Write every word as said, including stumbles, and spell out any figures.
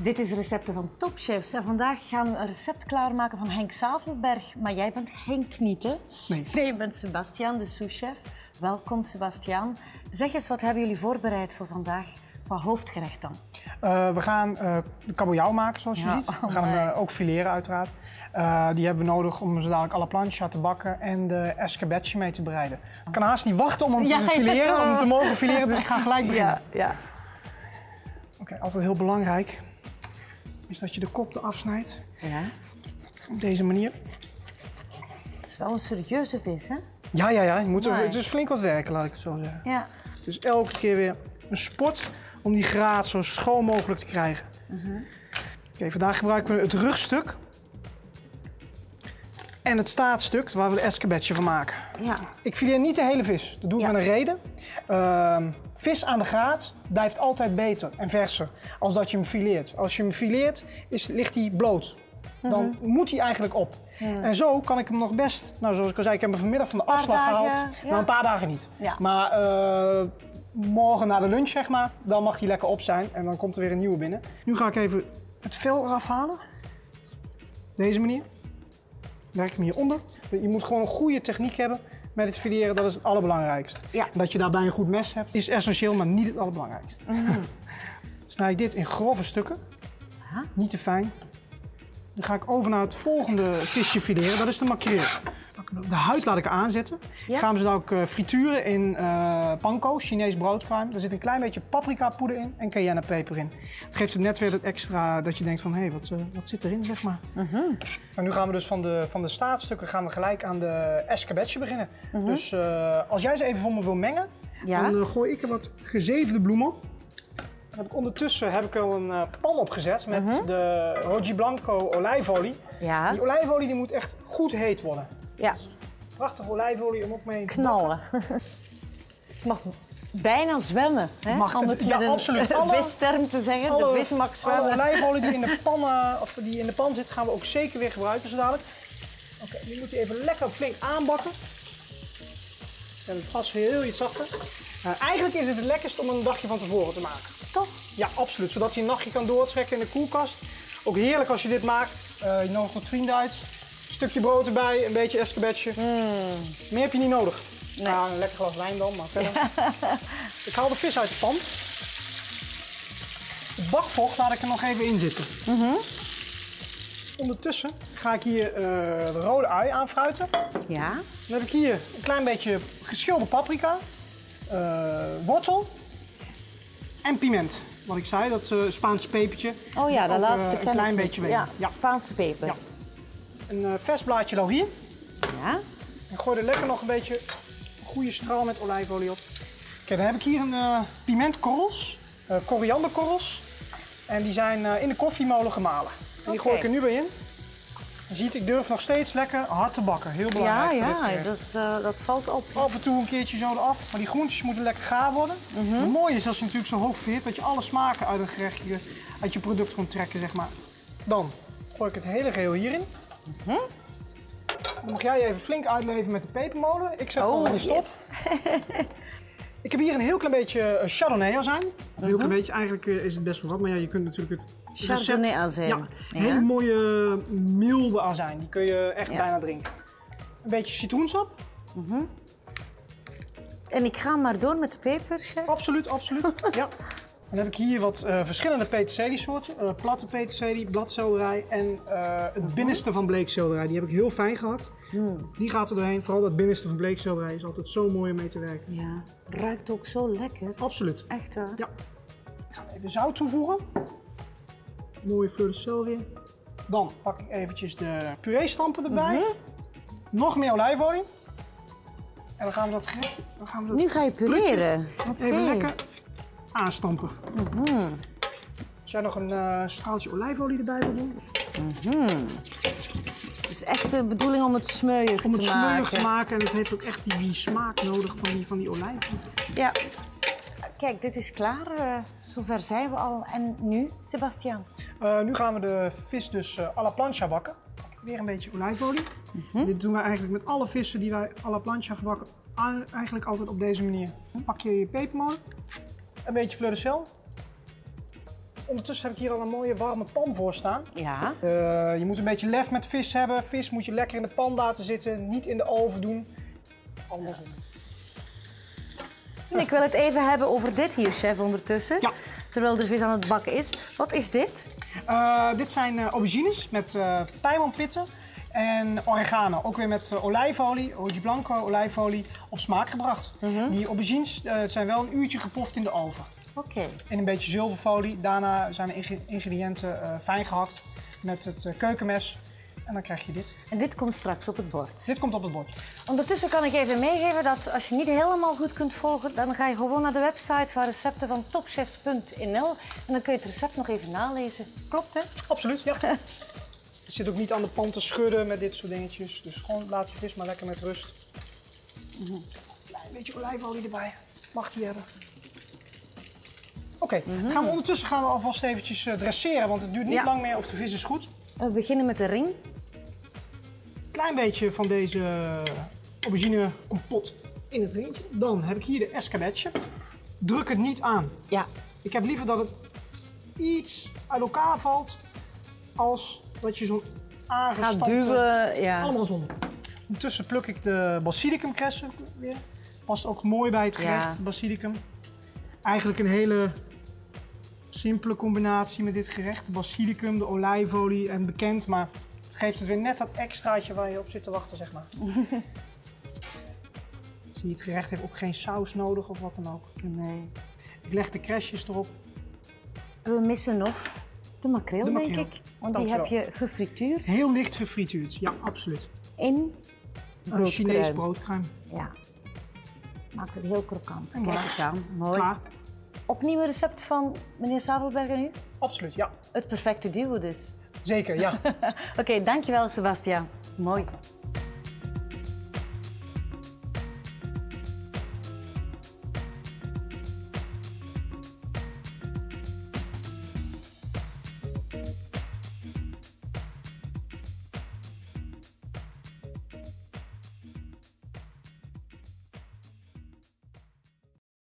Dit is Recepten van Topchefs en vandaag gaan we een recept klaarmaken van Henk Zavelberg. Maar jij bent Henk niet, hè? Nee. Nee, je bent Sebastiaan, de souschef. Welkom, Sebastiaan. Zeg eens, wat hebben jullie voorbereid voor vandaag? Qua hoofdgerecht dan? Uh, we gaan uh, de kabeljauw maken, zoals je ja, ziet. We oh gaan hem uh, ook fileren, uiteraard. Uh, die hebben we nodig om zo dadelijk à la plancha te bakken en de escabeche mee te bereiden. Ik kan haast niet wachten om hem te ja, fileren, ja. om hem te mogen fileren, dus ik ga gelijk beginnen. Ja, ja. Oké, okay, altijd heel belangrijk is dat je de kop eraf snijdt. Ja. Op deze manier. Het is wel een serieuze vis, hè? Ja, ja, ja. Je moet er, het is flink wat werken, laat ik het zo zeggen. Ja. Het is elke keer weer een sport om die graad zo schoon mogelijk te krijgen. Uh-huh. Oké, okay, vandaag gebruiken we het rugstuk en het staatstuk waar we de escabeche van maken. Ja. Ik fileer niet de hele vis, dat doe ik ja. met een reden. Uh, vis aan de graad blijft altijd beter en verser als dat je hem fileert. Als je hem fileert, is, ligt hij bloot. Dan uh-huh. moet hij eigenlijk op. Ja. En zo kan ik hem nog best, nou zoals ik al zei, ik heb hem vanmiddag van de afslag dagen, gehaald. Ja. Nou, een paar dagen niet. Ja. Maar uh, morgen na de lunch, zeg maar, dan mag hij lekker op zijn en dan komt er weer een nieuwe binnen. Nu ga ik even het vel eraf halen. Deze manier. Werk ik hem hieronder. Je moet gewoon een goede techniek hebben met het fileren, dat is het allerbelangrijkste. Ja. En dat je daarbij een goed mes hebt, is essentieel, maar niet het allerbelangrijkste. Mm. Snij ik dit in grove stukken, Aha. niet te fijn. Dan ga ik over naar het volgende visje fileren, dat is de makreel. De huid laat ik aanzetten. Ja? Gaan we ze dan ook uh, frituren in uh, panko, Chinees broodkruim. Daar zit een klein beetje paprikapoeder in en cayennepeper in. Het geeft het net weer het extra dat je denkt van, hé, hey, wat, uh, wat zit erin, zeg maar. Uh-huh. Maar nu gaan we dus van de, van de staartstukken gaan we gelijk aan de escabeche beginnen. Uh-huh. Dus uh, als jij ze even voor me wil mengen, ja? dan uh, gooi ik er wat gezeefde bloem op. Heb ik ondertussen heb ik al een uh, pan opgezet met uh-huh. de Rogi Blanco olijfolie. Ja. Die olijfolie die moet echt goed heet worden. Ja. Prachtige olijfolie om ook mee te knallen. Het mag bijna zwemmen, hè? Mag, om het ja, met absoluut. een alle, visterm te zeggen. Alle, de vis mag zwemmen. Alle olijfolie die in, de pan, uh, of die in de pan zit, gaan we ook zeker weer gebruiken zo dadelijk. Oké, okay, nu moet hij even lekker flink aanbakken. En het gas heel iets zachter. Uh, eigenlijk is het het lekkerst om een dagje van tevoren te maken. Toch? Ja, absoluut. Zodat je een nachtje kan doortrekken in de koelkast. Ook heerlijk als je dit maakt. Uh, je nodigt wat vrienden uit. Een stukje brood erbij, een beetje escabeche. Mm. Meer heb je niet nodig. Nee. Nou, een lekker glas wijn dan, maar verder. Ik haal de vis uit de pan. Het bakvocht laat ik er nog even in zitten. Mm-hmm. Ondertussen ga ik hier uh, de rode ui aanfruiten. Ja. Dan heb ik hier een klein beetje geschilde paprika, uh, wortel en piment. Wat ik zei, dat uh, Spaanse pepertje. Oh ja, dat laatste uh, een klein beetje ween. Ja, ja, Spaanse peper. Ja. Een uh, vers blaadje laurier. Ja. En gooi er lekker nog een beetje een goede straal met olijfolie op. Kijk, dan heb ik hier een uh, pimentkorrels, uh, korianderkorrels. En die zijn uh, in de koffiemolen gemalen. En die okay. gooi ik er nu bij in. Je ziet, ik durf nog steeds lekker hard te bakken. Heel belangrijk. Ja, voor ja dit dat, uh, dat valt op. Af en toe een keertje zo eraf. Maar die groentjes moeten lekker gaar worden. Mm-hmm. Het mooie is als je natuurlijk zo hoog veert dat je alle smaken uit een gerechtje, uit je product kunt trekken, zeg maar. Dan gooi ik het hele geheel hierin. Mm-hmm. Dan mag jij je even flink uitleven met de pepermolen. Ik zeg gewoon in je stof. Yes. Ik heb hier een heel klein beetje Chardonnay azijn. Een heel uh-huh. klein beetje, eigenlijk is het best wel wat, maar ja, je kunt natuurlijk het Chardonnay azijn. Ja, een hele mooie milde azijn. Die kun je echt ja. bijna drinken. Een beetje citroensap. Uh-huh. En ik ga maar door met de peper, chef? Absoluut, absoluut. Ja. Dan heb ik hier wat uh, verschillende peterseliesoorten. Uh, platte peterselie, bladselderij en uh, het uh-huh. binnenste van bleekselderij. Die heb ik heel fijn gehakt. Mm. Die gaat er doorheen. Vooral dat binnenste van bleekselderij is altijd zo mooi om mee te werken. Ja, ruikt ook zo lekker. Absoluut. Echt waar? Ja. Ik ga even zout toevoegen. Mooie fleur de celery. Dan pak ik eventjes de puree-stampen erbij. Uh-huh. Nog meer olijfolie. En dan gaan we dat... Dan gaan we dat nu ga je pureren. Okay. Even lekker aanstampen. Uh-huh. Als jij nog een uh, straaltje olijfolie erbij wil doen. Uh-huh. Het is echt de bedoeling om het smeuig om te maken. Om het smeuig te maken en het heeft ook echt die, die smaak nodig van die, van die olijven. Ja. Kijk, dit is klaar. Uh, zover zijn we al. En nu, Sebastiaan? Uh, nu gaan we de vis dus uh, à la plancha bakken. Weer een beetje olijfolie. Uh-huh. Dit doen wij eigenlijk met alle vissen die wij à la plancha gebakken. Eigenlijk altijd op deze manier. Dan pak je je pepermolen, een beetje fleur de sel. Ondertussen heb ik hier al een mooie warme pan voor staan. Ja. Uh, je moet een beetje lef met vis hebben. Vis moet je lekker in de pan laten zitten, niet in de oven doen. Andersom. En ik wil het even hebben over dit hier, chef, ondertussen. Ja. Terwijl de vis aan het bakken is. Wat is dit? Uh, dit zijn uh, aubergines met uh, pijnmanpitten en oregano. Ook weer met uh, olijfolie, olie blanco, olijfolie op smaak gebracht. Mm-hmm. Die aubergines uh, zijn wel een uurtje gepoft in de oven. Oké. Okay. In een beetje zilverfolie. Daarna zijn de ingrediënten uh, fijn gehakt met het uh, keukenmes. En dan krijg je dit. En dit komt straks op het bord? Dit komt op het bord. Ondertussen kan ik even meegeven dat als je niet helemaal goed kunt volgen, dan ga je gewoon naar de website van recepten van topchefs punt n l en dan kun je het recept nog even nalezen. Klopt, hè? Absoluut, ja. Je zit ook niet aan de pan te schudden met dit soort dingetjes. Dus gewoon laat je vis maar lekker met rust. Mm-hmm. Klein beetje olijfolie erbij. Mag die hebben. Oké, okay. mm-hmm. gaan we ondertussen gaan we alvast eventjes uh, dresseren, want het duurt niet ja. lang meer of de vis is goed. We beginnen met de ring. Klein beetje van deze aubergine kompot in het ringetje. Dan heb ik hier de escabetje. Druk het niet aan. Ja. Ik heb liever dat het iets uit elkaar valt als dat je zo'n aangestampte... Gaat duwen, ja. Allemaal zon. Ondertussen pluk ik de basilicumkressen weer. Past ook mooi bij het gerecht, ja. Basilicum. Eigenlijk een hele simpele combinatie met dit gerecht. De basilicum, de olijfolie en bekend, maar het geeft het weer net dat extraatje waar je op zit te wachten, zeg maar. Zie je, het gerecht heeft ook geen saus nodig of wat dan ook. Nee. Ik leg de crèches erop. We missen nog de makreel, de denk makreel. ik. Want die heb je gefrituurd. Heel licht gefrituurd, ja, absoluut. In broodkruim. Chinees broodkruim. Ja. Maakt het heel krokant. En Kijk eens aan, mooi. Klaar. Opnieuw een recept van meneer Zavelberger nu? Absoluut, ja. Het perfecte duo dus. Zeker, ja. Oké, okay, dankjewel Sebastiaan. Mooi.